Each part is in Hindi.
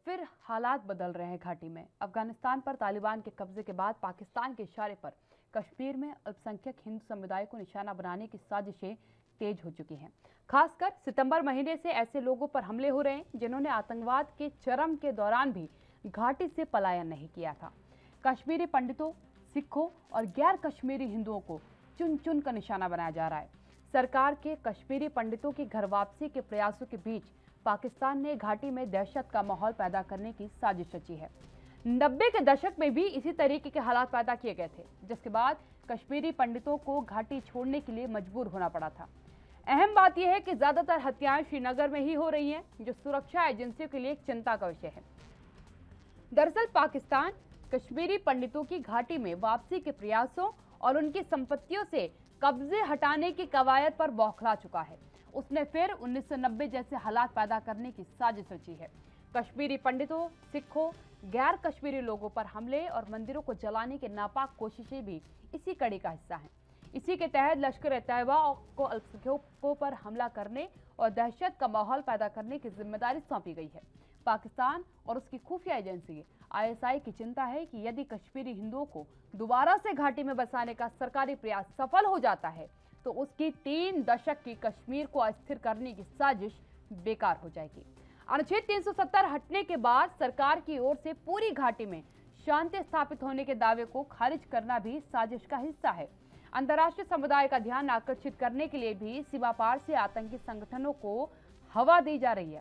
फिर हालात बदल रहे हैं घाटी में। अफगानिस्तान पर तालिबान के कब्जे के बाद पाकिस्तान के इशारे पर कश्मीर में अल्पसंख्यक हिंदू समुदाय को निशाना बनाने की साजिशें तेज हो चुकी हैं। खासकर सितंबर महीने से ऐसे लोगों पर हमले हो रहे हैं जिन्होंने आतंकवाद के चरम के दौरान भी घाटी से पलायन नहीं किया था। कश्मीरी पंडितों, सिखों और गैर कश्मीरी हिंदुओं को चुन चुन कर निशाना बनाया जा रहा है। सरकार के कश्मीरी पंडितों की घर वापसी के प्रयासों के बीच पाकिस्तान ने घाटी में दहशत का माहौल पैदा करने की साजिश रची है। 90 के दशक में भी इसी तरीके के हालात पैदा किए गए थे, जिसके बाद कश्मीरी पंडितों को घाटी छोड़ने के लिए मजबूर होना पड़ा था। अहम बात यह है कि ज्यादातर हत्याएं श्रीनगर में ही हो रही हैं, जो सुरक्षा एजेंसियों के लिए एक चिंता का विषय है। दरअसल पाकिस्तान कश्मीरी पंडितों की घाटी में वापसी के प्रयासों और उनकी संपत्तियों से कब्जे हटाने की कवायद पर बौखला चुका है। उसने फिर 1990 जैसे हालात पैदा करने की साजिश रची है। कश्मीरी पंडितों, सिखों, गैर कश्मीरी लोगों पर हमले और मंदिरों को जलाने की नापाक कोशिशें भी इसी कड़ी का हिस्सा हैं। इसी के तहत लश्कर-ए-तैयबा को अल्पसंख्यकों पर हमला करने और दहशत का माहौल पैदा करने की जिम्मेदारी सौंपी गई है। पाकिस्तान और उसकी खुफिया एजेंसी ISI की चिंता है कि यदि कश्मीरी हिंदुओं को दोबारा से घाटी में बसाने का सरकारी प्रयास सफल हो जाता है तो उसकी 3 दशक की कश्मीर को अस्थिर करने की साजिश बेकार हो जाएगी। अनुच्छेद 370 हटने के बाद सरकार की ओर से पूरी घाटी में शांति स्थापित होने के दावे को खारिज करना भी साजिश का हिस्सा है। अंतर्राष्ट्रीय समुदाय का ध्यान आकर्षित करने के लिए भी सीमा पार से आतंकी संगठनों को हवा दी जा रही है।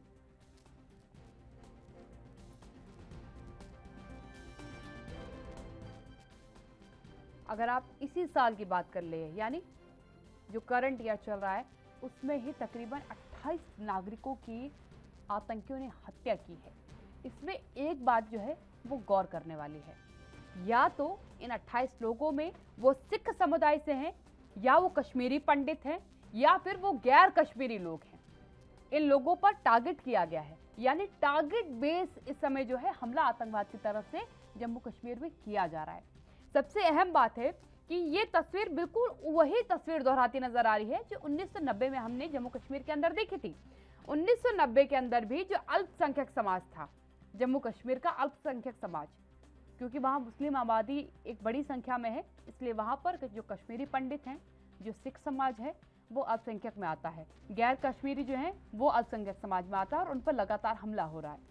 अगर आप इसी साल की बात कर ले, यानी जो करंट ईयर चल रहा है, उसमें ही तकरीबन 28 नागरिकों की आतंकियों ने हत्या की है। इसमें एक बात जो है वो गौर करने वाली है, या तो इन 28 लोगों में वो सिख समुदाय से हैं, या वो कश्मीरी पंडित हैं, या फिर वो गैर कश्मीरी लोग हैं। इन लोगों पर टारगेट किया गया है, यानी टारगेट बेस इस समय जो है हमला आतंकवाद की तरफ से जम्मू कश्मीर में किया जा रहा है। सबसे अहम बात है कि ये तस्वीर बिल्कुल वही तस्वीर दोहराती नजर आ रही है जो 1990 में हमने जम्मू कश्मीर के अंदर देखी थी। 1990 के अंदर भी जो अल्पसंख्यक समाज था, जम्मू कश्मीर का अल्पसंख्यक समाज, क्योंकि वहाँ मुस्लिम आबादी एक बड़ी संख्या में है, इसलिए वहाँ पर जो कश्मीरी पंडित हैं, जो सिख समाज है, वो अल्पसंख्यक में आता है। गैर कश्मीरी जो है वो अल्पसंख्यक समाज में आता है और उन पर लगातार हमला हो रहा है।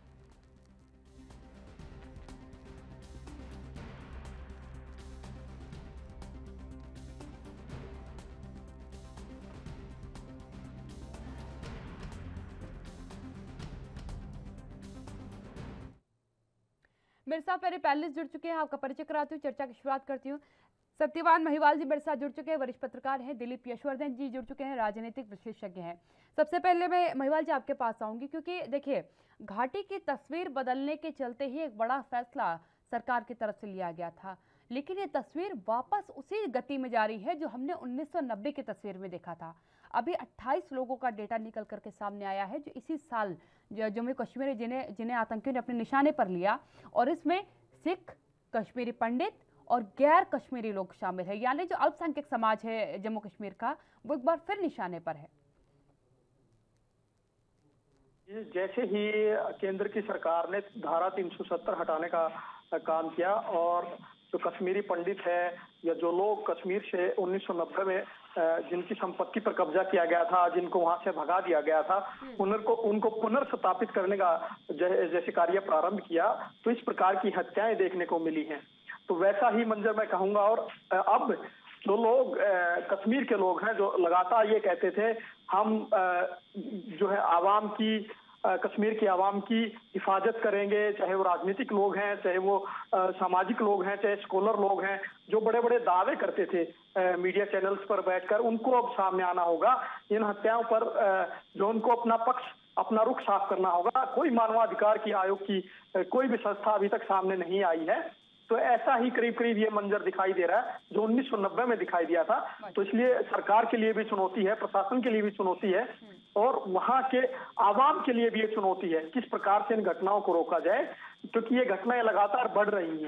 मेरे साथ मेरे पैनलिस्ट जुड़ चुके हैं, आपका परिचय कराती हूँ, चर्चा की शुरुआत करती हूँ। सत्यवान महिवाल जी मेरे साथ जुड़ चुके हैं, वरिष्ठ पत्रकार हैं। दिलीप यशवर्धन जी जुड़ चुके हैं, राजनीतिक विशेषज्ञ हैं। सबसे पहले मैं महिवाल जी आपके पास आऊंगी, क्योंकि देखिए घाटी की तस्वीर बदलने के चलते ही एक बड़ा फैसला सरकार की तरफ से लिया गया था, लेकिन ये तस्वीर वापस उसी गति में जा रही है जो हमने 1990 की तस्वीर में देखा था। अभी 28 लोगों का डेटा निकल करके सामने आया है जो इसी साल जम्मू कश्मीर जिन्हें आतंकियों ने अपने निशाने पर लिया, और इसमें सिख, कश्मीरी पंडित और गैर कश्मीरी लोग शामिल है, यानी जो अल्पसंख्यक समाज है जम्मू कश्मीर का, वो एक बार फिर निशाने पर है। जैसे ही केंद्र की सरकार ने धारा 370 हटाने का काम किया और जो कश्मीरी पंडित है या जो लोग कश्मीर से 1990 में जिनकी संपत्ति पर कब्जा किया गया था, जिनको वहां से भगा दिया गया था, उनको पुनर्स्थापित करने का जैसे कार्य प्रारंभ किया, तो इस प्रकार की हत्याएं देखने को मिली हैं। तो वैसा ही मंजर मैं कहूंगा। और अब जो लोग कश्मीर के लोग हैं जो लगातार ये कहते थे हम जो है आवाम की, कश्मीर की आवाम की हिफाजत करेंगे, चाहे वो राजनीतिक लोग हैं, चाहे वो सामाजिक लोग हैं, चाहे स्कॉलर लोग हैं, जो बड़े बड़े दावे करते थे मीडिया चैनल्स पर बैठकर, उनको अब सामने आना होगा। इन हत्याओं पर जो उनको अपना पक्ष, अपना रुख साफ करना होगा। कोई मानवाधिकार की आयोग की कोई भी संस्था अभी तक सामने नहीं आई है। तो ऐसा ही करीब करीब ये मंजर दिखाई दे रहा है जो 1990 में दिखाई दिया था। तो इसलिए सरकार के लिए भी चुनौती है, प्रशासन के लिए भी चुनौती है, और वहां के आवाम के लिए भी ये चुनौती है किस प्रकार से इन घटनाओं को रोका जाए, क्योंकि ये घटनाएं लगातार बढ़ रही हैं।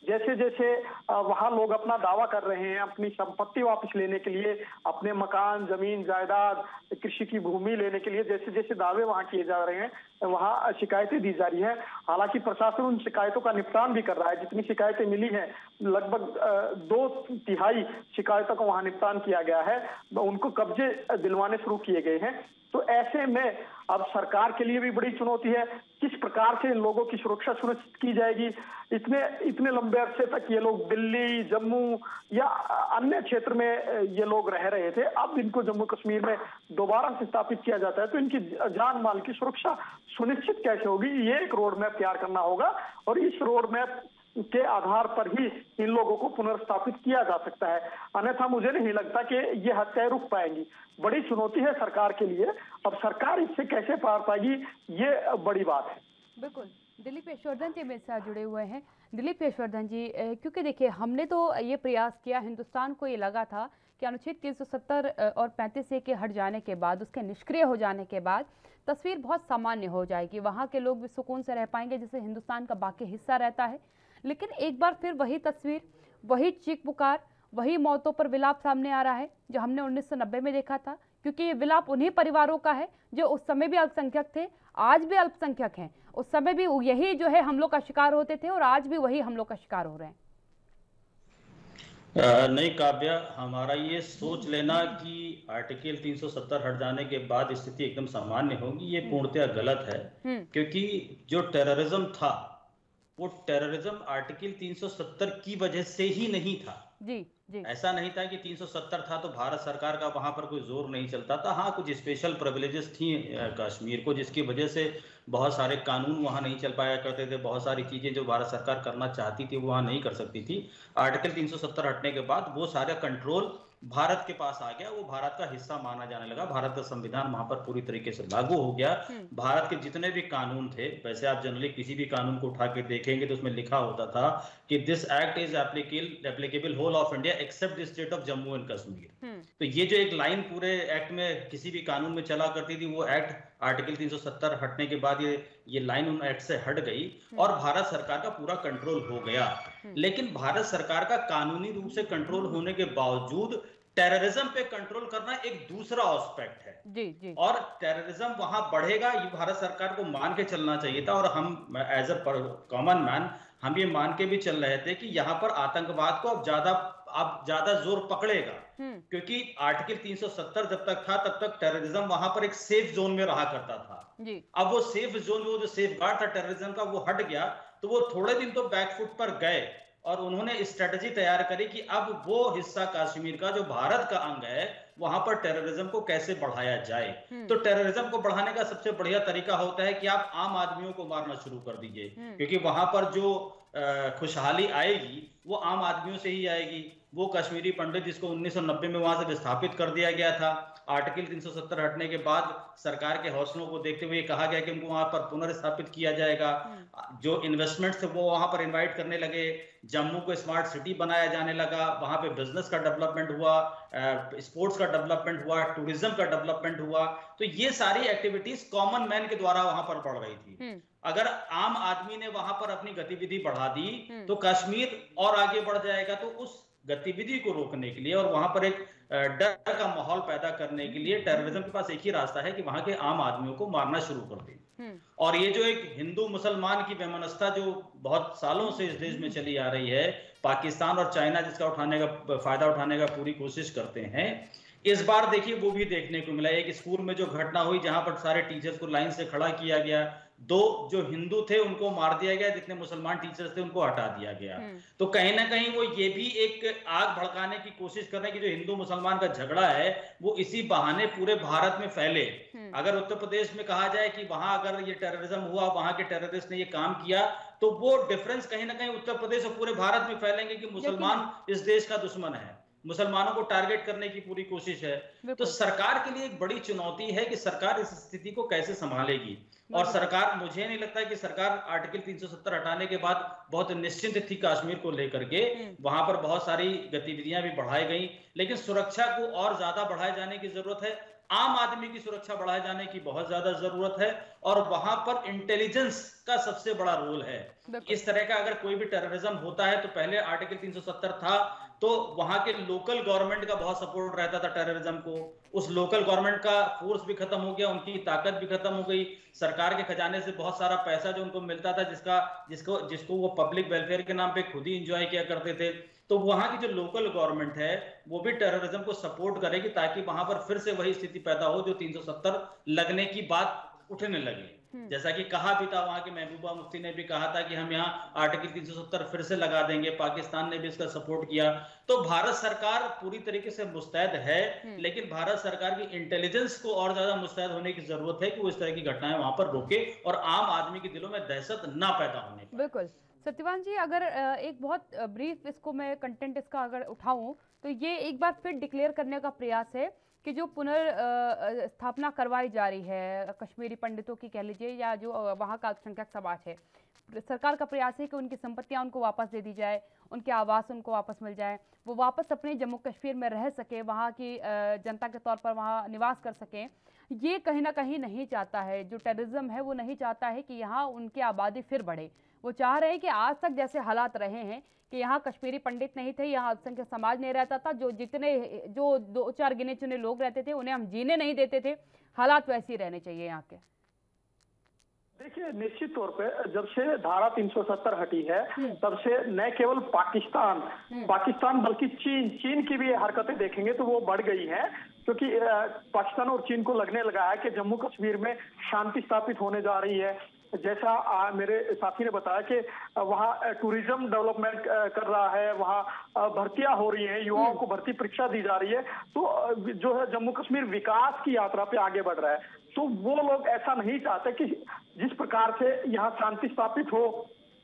जैसे जैसे वहां लोग अपना दावा कर रहे हैं अपनी संपत्ति वापस लेने के लिए, अपने मकान, जमीन, जायदाद, कृषि की भूमि लेने के लिए जैसे जैसे दावे वहां किए जा रहे हैं, वहां शिकायतें दी जा रही है। हालांकि प्रशासन उन शिकायतों का निपटान भी कर रहा है। जितनी शिकायतें मिली हैं, लगभग 2/3 शिकायतों का वहां निपटान किया गया है, उनको कब्जे दिलवाने शुरू किए गए हैं। तो ऐसे में अब सरकार के लिए भी बड़ी चुनौती है, किस प्रकार से इन लोगों की सुरक्षा सुनिश्चित की जाएगी। इतने लंबे अरसे तक ये लोग दिल्ली, जम्मू या अन्य क्षेत्र में ये लोग रह रहे थे, अब इनको जम्मू कश्मीर में दोबारा से स्थापित किया जाता है, तो इनकी जान माल की सुरक्षा सुनिश्चित कैसे होगी, ये एक रोड मैप तैयार करना होगा और इस रोड मैप के आधार पर ही इन लोगों को पुनर्स्थापित किया जा सकता है। अन्यथा मुझे नहीं लगता कि ये हत्याएं रुक पाएंगी। बड़ी चुनौती है सरकार के लिए। अब सरकार इससे कैसे पार पाएगी, ये बड़ी बात है। बिल्कुल। दिलीप यशवर्धन जी मेरे साथ जुड़े हुए हैं। दिलीप यशवर्धन जी, क्योंकि देखिए हमने तो ये प्रयास किया, हिंदुस्तान को ये लगा था कि अनुच्छेद 370 और 35A के हट जाने के बाद, उसके निष्क्रिय हो जाने के बाद तस्वीर बहुत सामान्य हो जाएगी, वहाँ के लोग भी सुकून से रह पाएंगे जैसे हिंदुस्तान का बाकी हिस्सा रहता है। लेकिन एक बार फिर वही तस्वीर, वही चीख पुकार, वही मौतों पर विलाप सामने आ रहा है जो हमने 1990 में देखा था। क्योंकि ये विलाप उन्हीं परिवारों का है जो उस समय भी अल्पसंख्यक थे, आज भी अल्पसंख्यक हैं। उस समय भी यही जो है हमलों का शिकार होते थे और आज भी वही हमलों का शिकार हो रहे हैं। नहीं काव्या, हमारा ये सोच लेना कि आर्टिकल 370 हट जाने के बाद स्थिति एकदम सामान्य होगी, ये पूर्णतः गलत है। क्योंकि जो टेररिज्म था वो टेररिज्म आर्टिकल 370 की वजह से ही नहीं था। जी जी। ऐसा नहीं था कि 370 था तो भारत सरकार का वहां पर कोई जोर नहीं चलता था। हाँ, कुछ स्पेशल प्रिविलेजेस थी कश्मीर को, जिसकी वजह से बहुत सारे कानून वहां नहीं चल पाया करते थे, बहुत सारी चीजें जो भारत सरकार करना चाहती थी वो वहां नहीं कर सकती थी। आर्टिकल 370 हटने के बाद वो सारा कंट्रोल भारत के पास आ गया, वो भारत का हिस्सा माना जाने लगा, भारत का संविधान वहां पर पूरी तरीके से लागू हो गया। भारत के जितने भी कानून थे, वैसे आप जनरली किसी भी कानून को उठा के देखेंगे तो उसमें लिखा होता था कि this act is applicable whole of India except the state of Jammu and Kashmir. तो ये जो एक लाइन पूरे एक्ट में किसी भी कानून में चला करती थी, वो एक्ट आर्टिकल 370 हटने के बाद ये लाइन उन एक्ट से हट गई और भारत सरकार का पूरा कंट्रोल हो गया। लेकिन भारत सरकार का कानूनी रूप से कंट्रोल होने के बावजूद टेररिज्म पे कंट्रोल करना एक दूसरा एस्पेक्ट है। जी जी। और टेररिज्म वहां बढ़ेगा, ये भारत सरकार को मान के चलना चाहिए था। और हम एज अ कॉमन मैन हम ये मान के भी चल रहे थे कि यहाँ पर आतंकवाद को अब ज्यादा जोर पकड़ेगा, क्योंकि आर्टिकल 370 जब तक था तब तक टेररिज्म वहां पर एक सेफ जोन में रहा करता था जी। अब वो सेफ जोन, वो जो सेफ गार्ड था टेररिज्म का, वो हट गया। तो वो थोड़े दिन तो बैकफुट पर गए और उन्होंने स्ट्रेटजी तैयार करी कि अब वो हिस्सा कश्मीर का जो भारत का अंग है वहां पर टेररिज्म को कैसे बढ़ाया जाए। तो टेररिज्म को बढ़ाने का सबसे बढ़िया तरीका होता है कि आप आम आदमियों को मारना शुरू कर दीजिए, क्योंकि वहां पर जो खुशहाली आएगी वो आम आदमियों से ही आएगी। वो कश्मीरी पंडित जिसको 1990 में वहां से विस्थापित कर दिया गया था, आर्टिकल 370 हटने के बाद सरकार के हौसलों को देखते हुए कहा गया कि उनको वहां पर पुनर्स्थापित किया जाएगा। जो इन्वेस्टमेंट्स थे वो वहां पर इनवाइट करने लगे, जम्मू को स्मार्ट सिटी बनाया जाने लगा, वहां पे बिजनेस का डेवलपमेंट हुआ, स्पोर्ट्स का डेवलपमेंट हुआ, टूरिज्म का डेवलपमेंट हुआ। तो ये सारी एक्टिविटीज कॉमन मैन के द्वारा वहां पर बढ़ रही थी। अगर आम आदमी ने वहां पर अपनी गतिविधि बढ़ा दी तो कश्मीर और आगे बढ़ जाएगा। तो उस गतिविधि को रोकने के लिए और वहां पर एक डर का माहौल पैदा करने के लिए टेररिज्म के पास एक ही रास्ता है कि वहां के आम आदमियों को मारना शुरू कर दे। और ये जो एक हिंदू मुसलमान की वैमनस्यता जो बहुत सालों से इस देश में चली आ रही है, पाकिस्तान और चाइना जिसका फायदा उठाने का पूरी कोशिश करते हैं, इस बार देखिए वो भी देखने को मिला। एक स्कूल में जो घटना हुई जहां पर सारे टीचर्स को लाइन से खड़ा किया गया, 2 जो हिंदू थे उनको मार दिया गया, जितने मुसलमान टीचर्स थे उनको हटा दिया गया। तो कहीं ना कहीं वो ये भी एक आग भड़काने की कोशिश कर रहे हैं कि जो हिंदू मुसलमान का झगड़ा है वो इसी बहाने पूरे भारत में फैले। अगर उत्तर प्रदेश में कहा जाए कि वहां अगर ये टेररिज्म हुआ, वहां के टेररिस्ट ने ये काम किया, तो वो डिफरेंस कहीं ना कहीं उत्तर प्रदेश और पूरे भारत में फैलेंगे कि मुसलमान इस देश का दुश्मन है, मुसलमानों को टारगेट करने की पूरी कोशिश है। तो सरकार के लिए एक बड़ी चुनौती है कि सरकार इस स्थिति को कैसे संभालेगी। और सरकार, मुझे नहीं लगता कि सरकार आर्टिकल 370 हटाने के बाद बहुत निश्चिंत थी कश्मीर को लेकर के। वहां पर बहुत सारी गतिविधियां भी बढ़ाई गई, लेकिन सुरक्षा को और ज्यादा बढ़ाए जाने की जरूरत है। आम आदमी की सुरक्षा बढ़ाए जाने की बहुत ज्यादा जरूरत है। और वहां पर इंटेलिजेंस का सबसे बड़ा रोल है। इस तरह का अगर कोई भी टेररिज्म होता है तो पहले आर्टिकल 370 था, तो वहां के लोकल गवर्नमेंट का बहुत सपोर्ट रहता था टेररिज्म को। उस लोकल गवर्नमेंट का फोर्स भी खत्म हो गया, उनकी ताकत भी खत्म हो गई। सरकार के खजाने से बहुत सारा पैसा जो उनको मिलता था, जिसको वो पब्लिक वेलफेयर के नाम पे खुद ही इंजॉय किया करते थे। तो वहां की जो लोकल गवर्नमेंट है वो भी टेररिज्म को सपोर्ट करेगी, ताकि वहां पर फिर से वही स्थिति पैदा हो जो 370 लगने की बात उठने लगी। जैसा कि कहा भी था, वहां के महबूबा मुफ्ती ने भी कहा था कि हम यहाँ आर्टिकल 370 फिर से लगा देंगे। पाकिस्तान ने भी इसका सपोर्ट किया। तो भारत सरकार पूरी तरीके से मुस्तैद है, लेकिन भारत सरकार की इंटेलिजेंस को और ज्यादा मुस्तैद होने की जरूरत है कि वो इस तरह की घटनाएं वहां पर रोके और आम आदमी के दिलों में दहशत ना पैदा होने पाए। बिल्कुल सत्यवान जी, अगर एक बहुत ब्रीफ इसको मैं कंटेंट इसका अगर उठाऊं तो ये एक बार फिर डिक्लेयर करने का प्रयास है कि जो पुनर्स्थापना करवाई जा रही है कश्मीरी पंडितों की कह लीजिए, या जो वहाँ का अल्पसंख्यक समाज है, सरकार का प्रयास है कि उनकी संपत्तियां उनको वापस दे दी जाए, उनके आवास उनको वापस मिल जाए, वो वापस अपने जम्मू कश्मीर में रह सके, वहाँ की जनता के तौर पर वहाँ निवास कर सकें। ये कहीं ना कहीं नहीं चाहता है, जो टेररिज्म है वो नहीं चाहता है कि यहाँ उनकी आबादी फिर बढ़े। वो चाह रहे हैं कि आज तक जैसे हालात रहे हैं कि यहाँ कश्मीरी पंडित नहीं थे, यहाँ अल्पसंख्यक समाज नहीं रहता था, जो 2-4 गिने चुने लोग रहते थे उन्हें हम जीने नहीं देते थे, हालात वैसे ही रहने चाहिए यहाँ के। देखिए, निश्चित तौर पे जब से धारा 370 हटी है तब से न केवल पाकिस्तान बल्कि चीन की भी हरकतें देखेंगे तो वो बढ़ गई हैं, क्योंकि पाकिस्तान और चीन को लगने लगा है कि जम्मू कश्मीर में शांति स्थापित होने जा रही है। जैसा मेरे साथी ने बताया कि वहाँ टूरिज्म डेवलपमेंट कर रहा है, वहाँ भर्तियां हो रही हैं, युवाओं को भर्ती परीक्षा दी जा रही है, तो जो है जम्मू कश्मीर विकास की यात्रा पे आगे बढ़ रहा है। तो वो लोग ऐसा नहीं चाहते कि जिस प्रकार से यहाँ शांति स्थापित हो,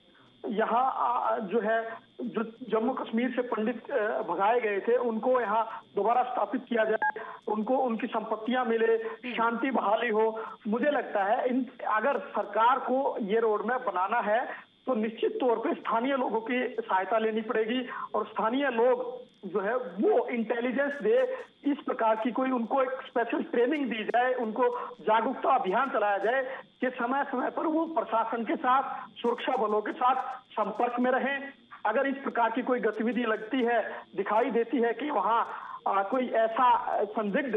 यहाँ जो है जो जम्मू कश्मीर से पंडित भगाए गए थे उनको यहाँ दोबारा स्थापित किया जाए, उनको उनकी संपत्तियां मिले, शांति बहाली हो। मुझे लगता है अगर सरकार को ये रोड मैप बनाना है तो निश्चित तौर पे स्थानीय लोगों की सहायता लेनी पड़ेगी, और स्थानीय लोग जो है वो इंटेलिजेंस दे, इस प्रकार की कोई उनको एक स्पेशल ट्रेनिंग दी जाए, उनको जागरूकता अभियान चलाया जाए कि समय समय पर वो प्रशासन के साथ, सुरक्षा बलों के साथ संपर्क में रहें। अगर इस प्रकार की कोई गतिविधि लगती है, दिखाई देती है कि वहाँ कोई ऐसा संदिग्ध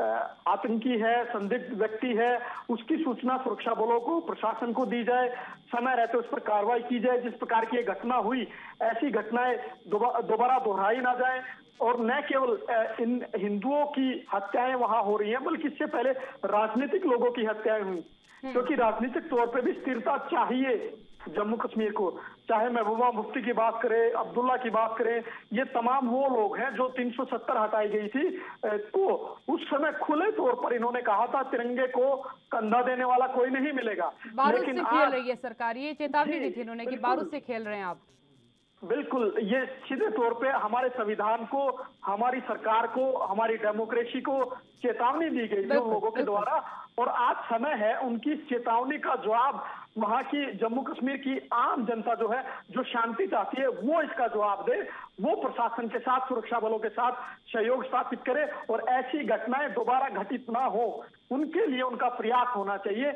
आतंकी है, संदिग्ध व्यक्ति है, उसकी सूचना सुरक्षा बलों को, प्रशासन को दी जाए, समय रहते उस पर कार्रवाई की जाए। जिस प्रकार की ये घटना हुई, ऐसी घटनाएं दोबारा दोहराई ना जाए। और न केवल इन हिंदुओं की हत्याएं वहां हो रही हैं, बल्कि इससे पहले राजनीतिक लोगों की हत्याएं हुई, क्योंकि राजनीतिक तौर पे भी स्थिरता चाहिए जम्मू कश्मीर को। चाहे महबूबा मुफ्ती की बात करें, अब्दुल्ला की बात करें, ये तमाम वो लोग हैं जो 370 हटाई गई थी, तो उस समय खुले तौर पर इन्होंने कहा था तिरंगे को कंधा देने वाला कोई नहीं मिलेगा। बारूद से खेल रही है सरकार, ये चेतावनी दी थी इन्होंने कि बारूद से खेल रहे हैं आप। बिल्कुल, ये सीधे तौर पे हमारे संविधान को, हमारी सरकार को, हमारी डेमोक्रेसी को चेतावनी दी गई थी उन लोगों के द्वारा, और आज समय है उनकी चेतावनी का जवाब वहां की जम्मू कश्मीर की आम जनता जो है, जो शांति चाहती है, वो इसका जवाब दे, वो प्रशासन के साथ, सुरक्षा बलों के साथ सहयोग स्थापित करे और ऐसी घटनाएं दोबारा घटित ना हो, उनके लिए उनका प्रयास होना चाहिए।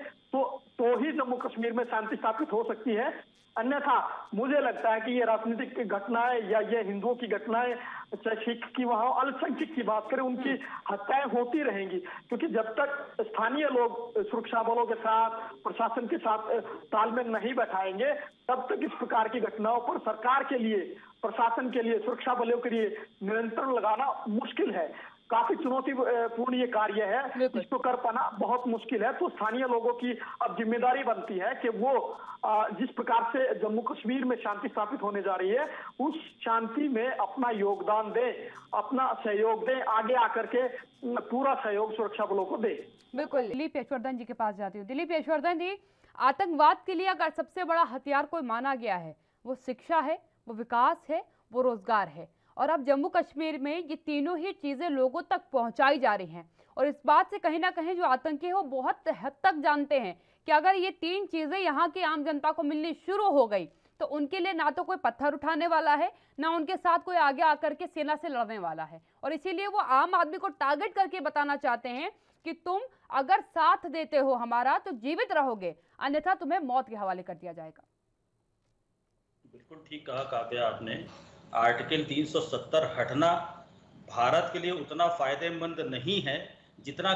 तो ही जम्मू कश्मीर में शांति स्थापित हो सकती है। अन्यथा मुझे लगता है कि ये राजनीतिक घटनाएं या ये हिंदुओं की घटनाएं, चाहे सिख की वहां अल्पसंख्यक की बात करें, उनकी हत्याएं होती रहेंगी, क्योंकि जब तक स्थानीय लोग सुरक्षा बलों के साथ, प्रशासन के साथ तालमेल नहीं बैठाएंगे, तब तक इस प्रकार की घटनाओं पर सरकार के लिए, प्रशासन के लिए, सुरक्षा बलों के लिए नियंत्रण लगाना मुश्किल है। काफी चुनौतीपूर्ण ये कार्य है, इसको कर पाना बहुत मुश्किल है। तो स्थानीय लोगों की अब जिम्मेदारी बनती है कि वो जिस प्रकार से जम्मू कश्मीर में शांति स्थापित होने जा रही है, उस शांति में अपना योगदान दें, अपना सहयोग दें, आगे आकर के पूरा सहयोग सुरक्षा बलों को दें। बिल्कुल, दिलीप यशवर्धन जी के पास जाती हूँ। दिलीप यशवर्धन जी, आतंकवाद के लिए अगर सबसे बड़ा हथियार कोई माना गया है, वो शिक्षा है, वो विकास है, वो रोजगार है, और अब जम्मू कश्मीर में ये तीनों ही चीजें लोगों तक पहुंचाई जा रही हैं, और इस बात से कहीं ना कहीं जो आतंकी है वो बहुत हद तक जानते हैं कि अगर ये तीन चीजें यहाँ की आम जनता को मिलनी शुरू हो गई तो उनके लिए ना तो कोई पत्थर उठाने वाला है, ना उनके साथ कोई आगे आकर के सेना से लड़ने वाला है, और इसीलिए वो आम आदमी को टारगेट करके बताना चाहते हैं कि तुम अगर साथ देते हो हमारा तो जीवित रहोगे, अन्यथा तुम्हें मौत के हवाले कर दिया जाएगा। बिल्कुल ठीक कहा काव्या आपने। आर्टिकल 370 हटना भारत के लिए उतना फायदेमंद नहीं है जितना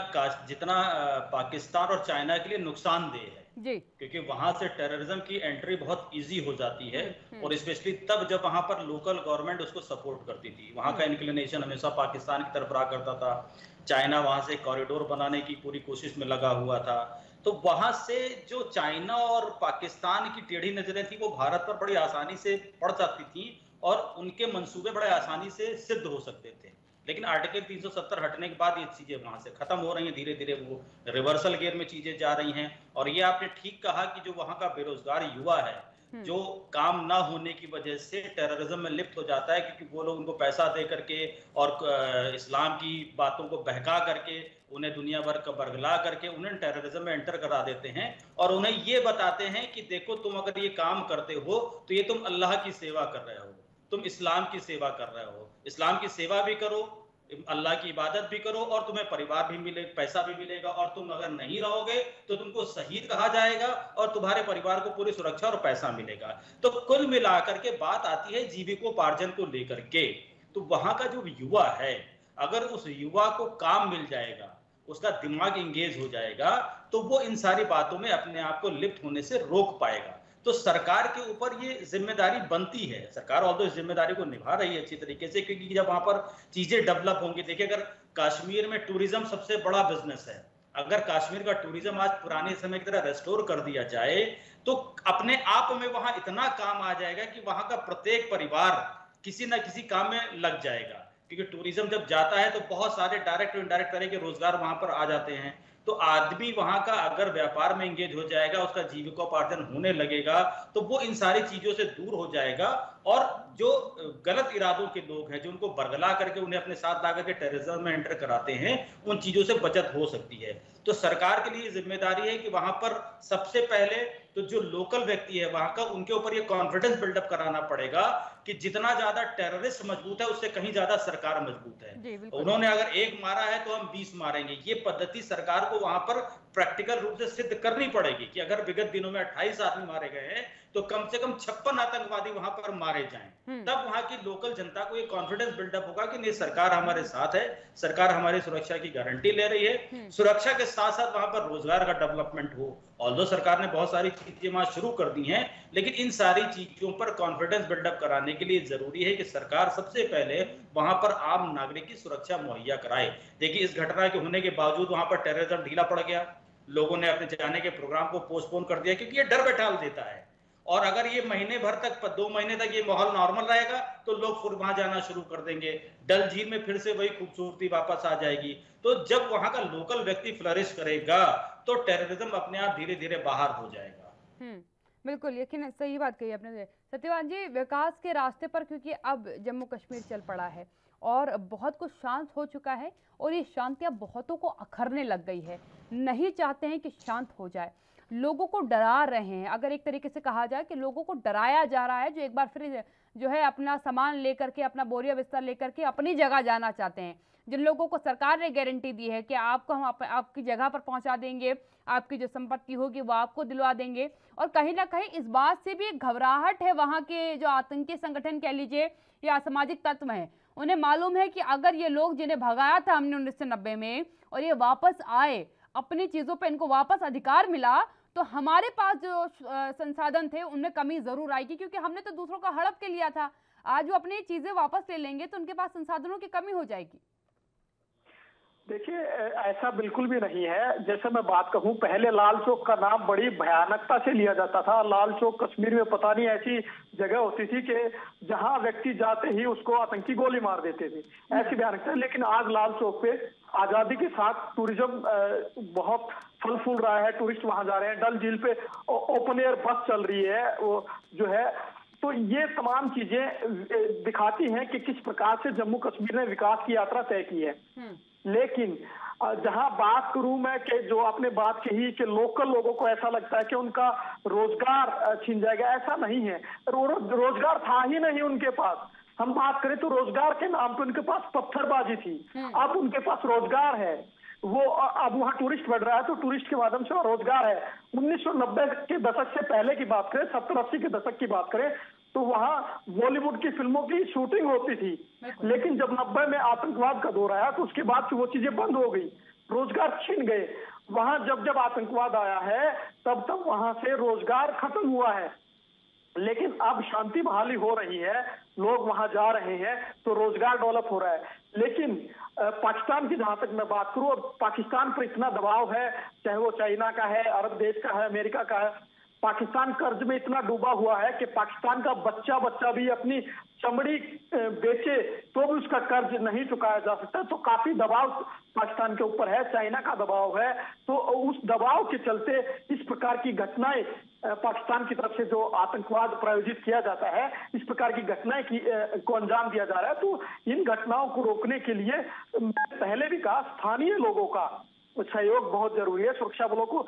पाकिस्तान और चाइना के लिए नुकसानदेह है जी। क्योंकि वहां से टेररिज्म की एंट्री बहुत इजी हो जाती है और स्पेशली तब जब वहां पर लोकल गवर्नमेंट उसको सपोर्ट करती थी। वहां का इंक्लिनेशन हमेशा पाकिस्तान की तरफ रहा करता था। चाइना वहां से कॉरिडोर बनाने की पूरी कोशिश में लगा हुआ था। तो वहां से जो चाइना और पाकिस्तान की टेढ़ी नजरें थी वो भारत पर बड़ी आसानी से पड़ जाती थी और उनके मंसूबे बड़े आसानी से सिद्ध हो सकते थे। लेकिन आर्टिकल 370 हटने के बाद ये चीजें वहां से खत्म हो रही हैं, धीरे धीरे वो रिवर्सल गियर में चीजें जा रही हैं। और ये आपने ठीक कहा कि जो वहां का बेरोजगार युवा है जो काम ना होने की वजह से टेररिज्म में लिप्त हो जाता है क्योंकि वो लोग उनको पैसा दे करके और इस्लाम की बातों को बहका करके उन्हें दुनिया भर का बरगला करके उन्हें टेररिज्म में एंटर करा देते हैं और उन्हें ये बताते हैं कि देखो तुम अगर ये काम करते हो तो ये तुम अल्लाह की सेवा कर रहे हो, तुम इस्लाम की सेवा कर रहे हो, इस्लाम की सेवा भी करो, अल्लाह की इबादत भी करो और तुम्हें परिवार भी मिले, पैसा भी मिलेगा और तुम अगर नहीं रहोगे तो तुमको शहीद कहा जाएगा और तुम्हारे परिवार को पूरी सुरक्षा और पैसा मिलेगा। तो कुल मिलाकर के बात आती है जीविकोपार्जन को लेकर के। तो वहां का जो युवा है अगर उस युवा को काम मिल जाएगा, उसका दिमाग इंगेज हो जाएगा तो वो इन सारी बातों में अपने आप को लिप्त होने से रोक पाएगा। तो सरकार के ऊपर ये जिम्मेदारी बनती है। सरकार ऑल्दो इस जिम्मेदारी को निभा रही है अच्छी तरीके से क्योंकि जब वहां पर चीजें डेवलप होंगी, देखिए अगर कश्मीर में टूरिज्म सबसे बड़ा बिजनेस है, अगर कश्मीर का टूरिज्म आज पुराने समय की तरह रेस्टोर कर दिया जाए तो अपने आप में वहां इतना काम आ जाएगा कि वहां का प्रत्येक परिवार किसी ना किसी काम में लग जाएगा क्योंकि टूरिज्म जब जाता है तो बहुत सारे डायरेक्ट और इनडायरेक्ट तरह के रोजगार वहां पर आ जाते हैं। तो आदमी वहां का अगर व्यापार में एंगेज हो जाएगा, उसका जीविकोपार्जन होने लगेगा तो वो इन सारी चीजों से दूर हो जाएगा और जो गलत इरादों के लोग हैं जो उनको बरगला करके उन्हें अपने साथ ला करके टेररिज्म में एंटर कराते हैं उन चीजों से बचत हो सकती है। तो सरकार के लिए जिम्मेदारी है कि वहां पर सबसे पहले तो जो लोकल व्यक्ति है वहां का उनके ऊपर ये कॉन्फिडेंस बिल्डअप कराना पड़ेगा कि जितना ज्यादा टेररिस्ट मजबूत है उससे कहीं ज्यादा सरकार मजबूत है। उन्होंने अगर एक मारा है तो हम 20 मारेंगे, ये पद्धति सरकार को वहां पर प्रैक्टिकल रूप से सिद्ध करनी पड़ेगी कि अगर विगत दिनों में 28 आदमी मारे गए हैं तो कम से कम 56 आतंकवादी वहां पर मारे जाएं। तब वहां की लोकल जनता को ये कॉन्फिडेंस बिल्डअप होगा कि नहीं सरकार हमारे साथ है, सरकार हमारी सुरक्षा की गारंटी ले रही है। सुरक्षा के साथ साथ वहां पर रोजगार का डेवलपमेंट हो। ऑल्दो सरकार ने बहुत सारी चीजें वहां शुरू कर दी हैं लेकिन इन सारी चीजों पर कॉन्फिडेंस बिल्डअप कराने के लिए जरूरी है कि सरकार सबसे पहले वहां पर आम नागरिक की सुरक्षा मुहैया कराए। देखिए इस घटना के होने के बावजूद वहां पर टेररिज्म ढीला पड़ गया, लोगों ने अपने जाने के प्रोग्राम को पोस्टपोन कर दिया क्योंकि ये डर बैठाल देता है और अगर ये महीने भर तक 2 महीने तक ये माहौल नॉर्मल रहेगा तो लोग फिर वहां जाना शुरू कर देंगे, डल झील में फिर से वही खूबसूरती वापस आ जाएगी। तो जब वहां का लोकल व्यक्ति फ्लरिश करेगा तो टेररिज्म अपने आप धीरे धीरे बाहर हो जाएगा। बिल्कुल, यकीन सही बात कही आपने सत्यवान जी। विकास के रास्ते पर क्योंकि अब जम्मू कश्मीर चल पड़ा है और बहुत कुछ शांत हो चुका है और ये शांतियां बहुतों को अखरने लग गई है, नहीं चाहते हैं कि शांत हो जाए, लोगों को डरा रहे हैं। अगर एक तरीके से कहा जाए कि लोगों को डराया जा रहा है जो एक बार फिर जो है अपना सामान लेकर के, अपना बोरिया बिस्तर लेकर के अपनी जगह जाना चाहते हैं। जिन लोगों को सरकार ने गारंटी दी है कि आपको हम आपकी जगह पर पहुंचा देंगे, आपकी जो संपत्ति होगी वो आपको दिलवा देंगे, और कहीं ना कहीं इस बात से भी घबराहट है वहां के जो आतंकी संगठन कह लीजिए या असामाजिक तत्व हैं, उन्हें मालूम है कि अगर ये लोग जिन्हें भगाया था हमने 1990 में और ये वापस आए, अपनी चीजों पे इनको वापस अधिकार मिला, तो हमारे पास जो संसाधन थे उनमें कमी जरूर आएगी क्योंकि हमने तो दूसरों का हड़प के लिया था। आज वो अपनी चीजें वापस ले लेंगे तो उनके पास संसाधनों की कमी हो जाएगी। देखिए ऐसा बिल्कुल भी नहीं है। जैसे मैं बात कहूं, पहले लाल चौक का नाम बड़ी भयानकता से लिया जाता था। लाल चौक कश्मीर में पता नहीं ऐसी जगह होती थी कि जहां व्यक्ति जाते ही उसको आतंकी गोली मार देते थे, ऐसी भयानकता। लेकिन आज लाल चौक पे आजादी के साथ टूरिज्म बहुत फल फूल रहा है, टूरिस्ट वहां जा रहे हैं, डल झील पे ओपन एयर बस चल रही है वो जो है। तो ये तमाम चीजें दिखाती हैं कि किस प्रकार से जम्मू कश्मीर ने विकास की यात्रा तय की है। लेकिन जहां बात करूं मैं कि जो आपने बात कही कि लोकल लोगों को ऐसा लगता है कि उनका रोजगार छीन जाएगा, ऐसा नहीं है। रोजगार था ही नहीं उनके पास। हम बात करें तो रोजगार के नाम पे उनके पास पत्थरबाजी थी, अब उनके पास रोजगार है। वो अब वहाँ टूरिस्ट बढ़ रहा है, तो टूरिस्ट के माध्यम से रोजगार है। 1990 के दशक से पहले की बात करें, 70-80 के दशक की बात करें, तो वहाँ बॉलीवुड की फिल्मों की शूटिंग होती थी। लेकिन जब 90 में आतंकवाद का दौर आया तो उसके बाद से वो चीजें बंद हो गई, रोजगार छिन गए। वहां जब आतंकवाद आया है तब वहां से रोजगार खत्म हुआ है। लेकिन अब शांति बहाली हो रही है, लोग वहां जा रहे हैं, तो रोजगार डेवलप हो रहा है। लेकिन पाकिस्तान की जहां तक मैं बात करूं, अब पाकिस्तान पर इतना दबाव है, चाहे वो चाइना का है, अरब देश का है, अमेरिका का है। पाकिस्तान कर्ज में इतना डूबा हुआ है कि पाकिस्तान का बच्चा भी अपनी चमड़ी बेचे तो भी उसका कर्ज नहीं चुकाया जा सकता। तो काफी दबाव पाकिस्तान के ऊपर है, चाइना का दबाव है। तो उस दबाव के चलते इस प्रकार की घटनाएं, पाकिस्तान की तरफ से जो आतंकवाद प्रायोजित किया जाता है, इस प्रकार की घटनाएं को अंजाम दिया जा रहा है। तो इन घटनाओं को रोकने के लिए पहले भी कहा, स्थानीय लोगों का सहयोग बहुत जरूरी है। सुरक्षा बलों को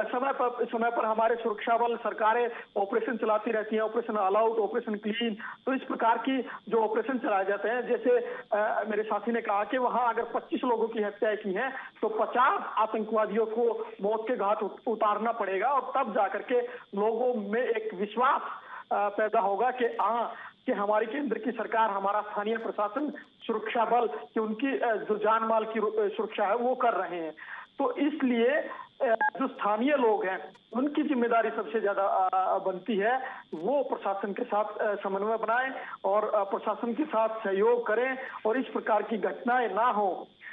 समय पर हमारे सुरक्षा बल, सरकारें ऑपरेशन चलाती रहती हैं, operation all out, operation clean. तो इस प्रकार की जो ऑपरेशन चलाए जाते हैं, जैसे मेरे साथी ने कहा कि वहां अगर 25 लोगों की हत्याएं की हैं तो 50 आतंकवादियों को मौत के घाट उतारना पड़ेगा, और तब जाकर के लोगों में एक विश्वास पैदा होगा कि हमारी केंद्र की सरकार, हमारा स्थानीय प्रशासन, सुरक्षा बल, कि उनकी जो जान माल की सुरक्षा है वो कर रहे हैं। तो इसलिए जो स्थानीय लोग हैं उनकी जिम्मेदारी सबसे ज्यादा बनती है, वो प्रशासन के साथ समन्वय बनाएं और प्रशासन के साथ सहयोग करें और इस प्रकार की घटनाएं ना हो।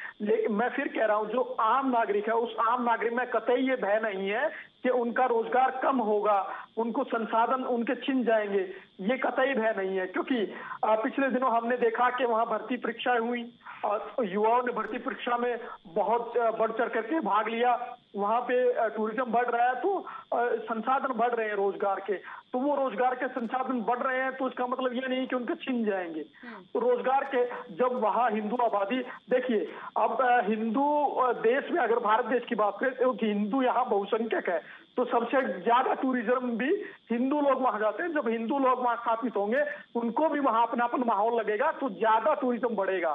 मैं फिर कह रहा हूं, जो आम नागरिक है, उस आम नागरिक में कतई ये भय नहीं है कि उनका रोजगार कम होगा, उनको संसाधन उनके छिन जाएंगे, ये कतई भय नहीं है। क्योंकि पिछले दिनों हमने देखा कि वहां भर्ती परीक्षाएं हुई और युवाओं ने भर्ती परीक्षा में बहुत बढ़ चढ़ करके भाग लिया। वहां पे टूरिज्म बढ़ रहा है, तो संसाधन बढ़ रहे हैं रोजगार के, तो वो रोजगार के संसाधन बढ़ रहे हैं, तो इसका मतलब ये नहीं कि उनके छिन जाएंगे। तो रोजगार के, जब वहां हिंदू आबादी, देखिए अब हिंदू देश में अगर भारत देश की बात करें तो हिंदू यहाँ बहुसंख्यक है, तो सबसे ज्यादा टूरिज्म भी हिंदू लोग वहां जाते हैं। जब हिंदू लोग वहां स्थापित होंगे, उनको भी वहां अपनापन माहौल लगेगा, तो ज्यादा टूरिज्म बढ़ेगा।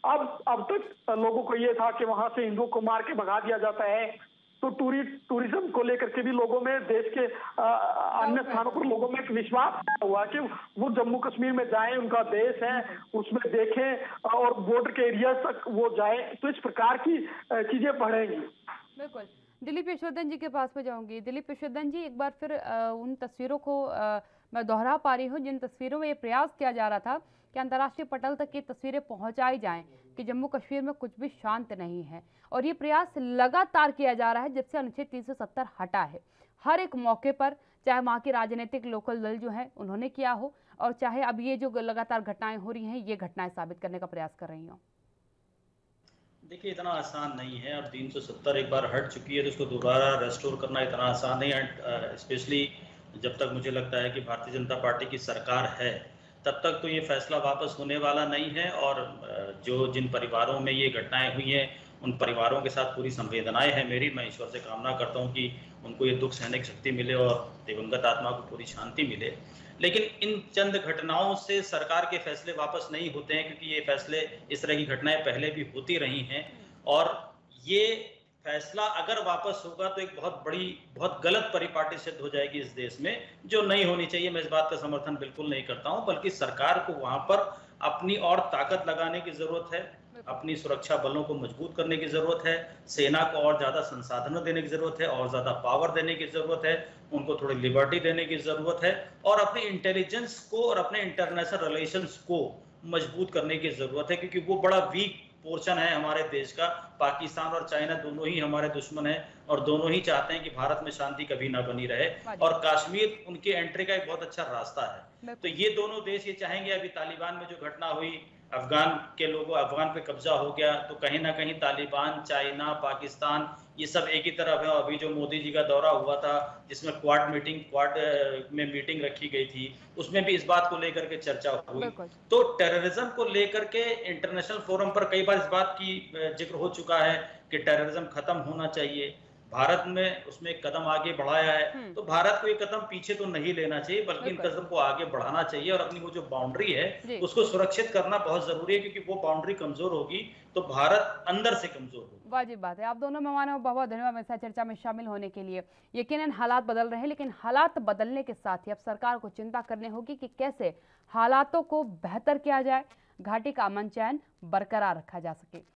अब तक लोगों को ये था कि वहां से हिंदुओं को मार के भगा दिया जाता है, तो टूरिज्म को लेकर के भी लोगों में, देश के अन्य स्थानों पर लोगों में एक विश्वास हुआ कि वो जम्मू कश्मीर में जाएं, उनका देश है, उसमें देखें और बॉर्डर के एरिया तक वो जाएं। तो इस प्रकार की चीजें बढ़ेंगी। बिल्कुल। दिलीप यशोधन जी के पास में जाऊंगी। दिलीप यशोधन जी, एक बार फिर उन तस्वीरों को मैं दोहरा पा रही हूँ जिन तस्वीरों में ये प्रयास किया जा रहा था कि अंतर्राष्ट्रीय पटल तक ये तस्वीरें पहुंचाई जाएं कि जम्मू कश्मीर में कुछ भी शांत नहीं है, और ये प्रयास लगातार किया जा रहा है जब से अनुच्छेद 370 हटा है। हर एक मौके पर, चाहे वहाँ के राजनीतिक लोकल दल जो है उन्होंने किया हो, और चाहे अब ये जो लगातार घटनाएं हो रही हैं ये घटनाएं साबित करने का प्रयास कर रही हो। देखिए, इतना आसान नहीं है। अब 370 एक बार हट चुकी है तो उसको दोबारा रेस्टोर करना इतना आसान नहीं है। स्पेशली जब तक मुझे लगता है कि भारतीय जनता पार्टी की सरकार है, तब तक तो ये फैसला वापस होने वाला नहीं है। और जिन परिवारों में ये घटनाएं हुई हैं, उन परिवारों के साथ पूरी संवेदनाएं हैं मेरी। मैं ईश्वर से कामना करता हूं कि उनको ये दुख सहने की शक्ति मिले और दिवंगत आत्मा को पूरी शांति मिले। लेकिन इन चंद घटनाओं से सरकार के फैसले वापस नहीं होते हैं, क्योंकि ये फैसले, इस तरह की घटनाएं पहले भी होती रही हैं। और ये फैसला अगर वापस होगा तो एक बहुत गलत परिपाटी सिद्ध हो जाएगी इस देश में, जो नहीं होनी चाहिए। मैं इस बात का समर्थन बिल्कुल नहीं करता हूं, बल्कि सरकार को वहां पर अपनी और ताकत लगाने की जरूरत है, अपनी सुरक्षा बलों को मजबूत करने की जरूरत है, सेना को और ज्यादा संसाधन देने की जरूरत है, और ज्यादा पावर देने की जरूरत है, उनको थोड़ी लिबर्टी देने की जरूरत है, और अपने इंटेलिजेंस को और अपने इंटरनेशनल रिलेशंस को मजबूत करने की जरूरत है। क्योंकि वो बड़ा वीक पोर्शन है हमारे देश का। पाकिस्तान और चाइना दोनों ही हमारे दुश्मन हैं, और दोनों ही चाहते हैं कि भारत में शांति कभी ना बनी रहे, और कश्मीर उनके एंट्री का एक बहुत अच्छा रास्ता है। तो ये दोनों देश ये चाहेंगे। अभी तालिबान में जो घटना हुई, अफगान के लोगों, अफगान पे कब्जा हो गया, तो कहीं ना कहीं तालिबान, चाइना, पाकिस्तान, ये सब एक ही तरफ है। अभी जो मोदी जी का दौरा हुआ था, जिसमें क्वाड में मीटिंग रखी गई थी, उसमें भी इस बात को लेकर के चर्चा हुई। तो टेररिज्म को लेकर के इंटरनेशनल फोरम पर कई बार इस बात की जिक्र हो चुका है कि टेररिज्म खत्म होना चाहिए। भारत में उसमें एक कदम आगे बढ़ाया है, तो भारत को ये कदम पीछे तो नहीं लेना चाहिए, बल्कि इन कदम को आगे बढ़ाना चाहिए और अपनी वो जो बाउंड्री है उसको सुरक्षित करना बहुत जरूरी है, क्योंकि वो बाउंड्री कमजोर होगी तो भारत अंदर से कमजोर होगा। वाजिब बात है। आप दोनों मेहमानों बहुत बहुत धन्यवाद मेरे साथ चर्चा में शामिल होने के लिए। यकीनन हालात बदल रहे हैं, लेकिन हालात बदलने के साथ ही अब सरकार को चिंता करनी होगी कि कैसे हालातों को बेहतर किया जाए, घाटी का अमन चैन बरकरार रखा जा सके।